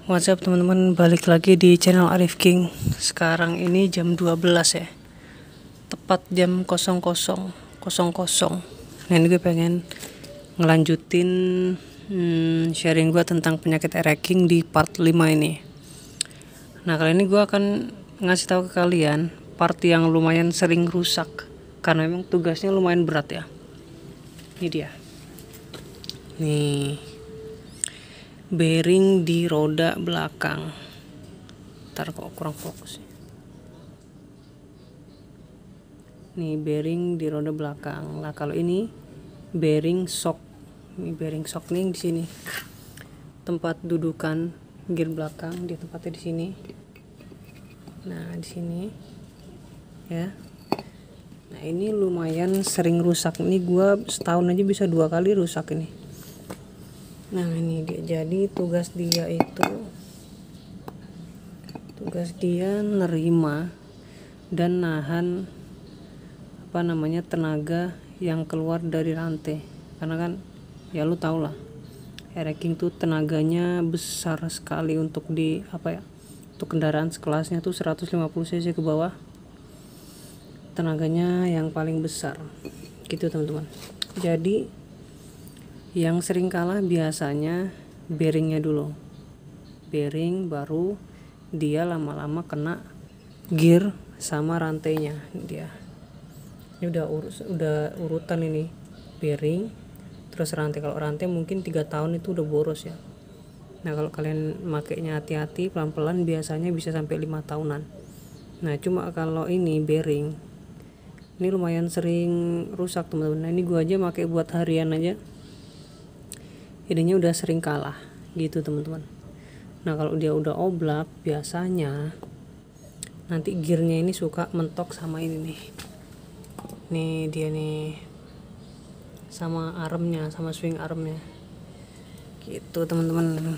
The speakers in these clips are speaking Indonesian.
What's up teman-teman, balik lagi di channel Arif King. Sekarang ini jam 12 ya, tepat jam 00.00. Nah ini gue pengen ngelanjutin sharing gue tentang penyakit ereking di part 5 ini. Nah kali ini gue akan ngasih tahu ke kalian part yang lumayan sering rusak, karena memang tugasnya lumayan berat ya. Ini dia nih, bearing di roda belakang. Ntar kok kurang fokus. Nih bearing di roda belakang. Nah kalau ini bearing shock. Ini bearing shock nih di sini. Tempat dudukan gear belakang di tempatnya di sini. Nah di sini ya. Nah ini lumayan sering rusak. Ini gua setahun aja bisa 2 kali rusak ini. Nah ini dia, jadi tugas dia nerima dan nahan tenaga yang keluar dari rantai, karena kan ya lu tau lah, ereking tuh tenaganya besar sekali untuk untuk kendaraan sekelasnya tuh 150 cc ke bawah, tenaganya yang paling besar gitu teman-teman. Jadi yang sering kalah biasanya bearingnya dulu, bearing baru dia lama-lama kena gear sama rantainya. Dia ini udah urutan ini, bearing terus rantai. Kalau rantai mungkin 3 tahun itu udah boros ya. Nah kalau kalian makainya hati-hati pelan-pelan biasanya bisa sampai 5 tahunan. Nah cuma kalau ini bearing ini lumayan sering rusak teman-teman. Nah ini gua aja pakai buat harian aja, ininya udah sering kalah gitu teman-teman. Nah kalau dia udah oblak biasanya nanti gearnya ini suka mentok sama ini nih. Nih dia nih, sama armnya, sama swing armnya gitu teman-teman.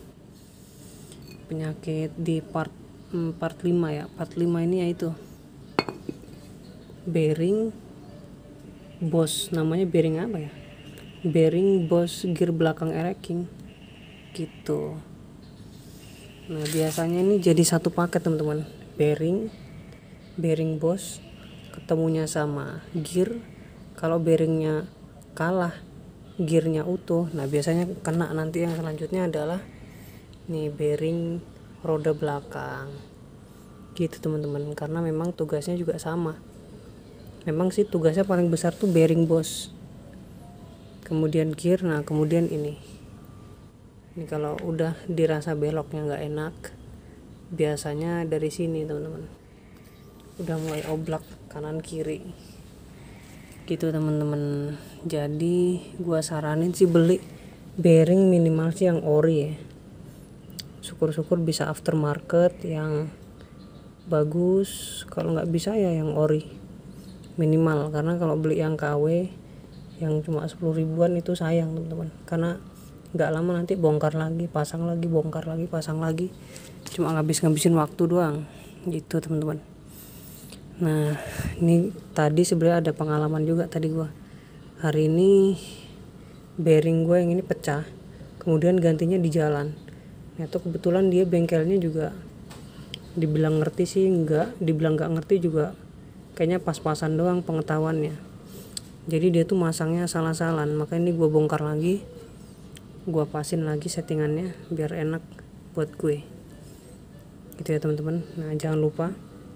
Penyakit di part 5 ya. Part 5 ini yaitu bearing boss. Namanya bearing apa ya? Bearing boss gear belakang ereking gitu. Nah biasanya ini jadi satu paket teman-teman, bearing boss ketemunya sama gear. Kalau bearingnya kalah, gearnya utuh, nah biasanya kena. Nanti yang selanjutnya adalah nih bearing roda belakang gitu teman-teman, karena memang tugasnya juga sama. Memang sih tugasnya paling besar tuh bearing boss, kemudian gear, nah kemudian ini kalau udah dirasa beloknya nggak enak biasanya dari sini teman-teman, udah mulai oblak kanan kiri gitu teman-teman. Jadi gua saranin sih beli bearing minimal sih yang ori ya, syukur-syukur bisa aftermarket yang bagus. Kalau nggak bisa ya yang ori minimal, karena kalau beli yang KW yang cuma 10 ribuan itu sayang teman-teman, karena nggak lama nanti bongkar lagi, pasang lagi, bongkar lagi, pasang lagi, cuma ngabisin waktu doang gitu teman-teman. Nah ini tadi sebenarnya ada pengalaman juga tadi gua. Hari ini bearing gue yang ini pecah, kemudian gantinya di jalan. Nah itu kebetulan dia bengkelnya juga dibilang ngerti sih enggak, dibilang nggak ngerti juga, kayaknya pas-pasan doang pengetahuannya. Jadi dia tuh masangnya salah-salan, makanya ini gue bongkar lagi, gue pasin lagi settingannya biar enak buat gue gitu ya teman-teman. Nah jangan lupa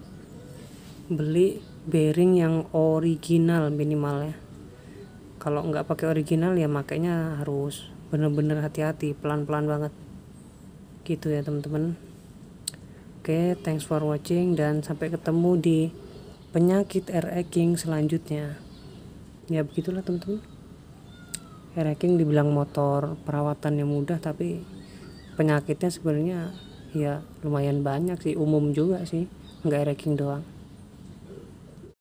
beli bearing yang original minimal ya. Kalau nggak pakai original ya makanya harus bener-bener hati-hati, pelan-pelan banget gitu ya teman-teman. Oke, thanks for watching dan sampai ketemu di penyakit ereking selanjutnya. Ya begitulah teman-teman, ereking dibilang motor perawatannya mudah, tapi penyakitnya sebenarnya ya lumayan banyak sih, umum juga sih, nggak ereking doang.